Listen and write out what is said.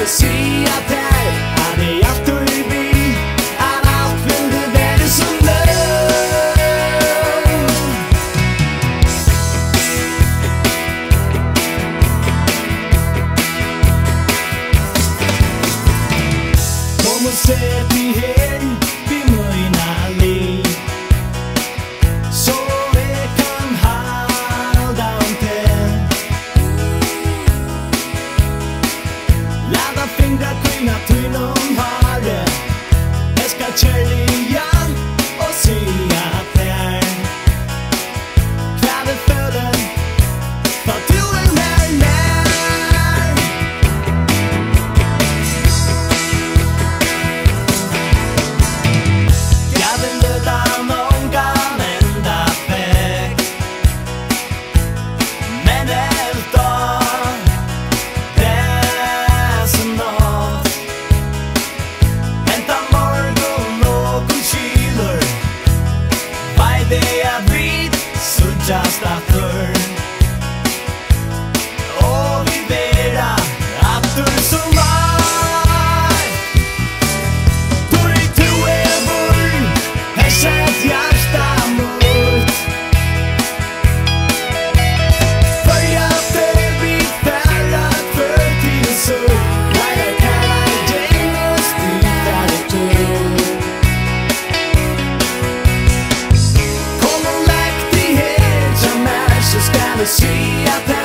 du si at her er det alt du vil, at alt vil det være som nå. Kom og sæt dig her, vi møgner liv, så jeg kan holde om til. Lad dig fingre kvinner tyn om håret, jeg skal kjærligere og si at det er kvære føden, for du er mer nær. Jeg vil løte noen gang enda vekk, men helt da det er så nått. Enta morgen og kyler, vei det jeg vet, så just after. Og vi vera at du som var, du er vår, her sett hjertet mot. For jeg det vi færre før til så, nei jeg kan gjerne styre det til. Kom og legg dig her til meg, så skal du si at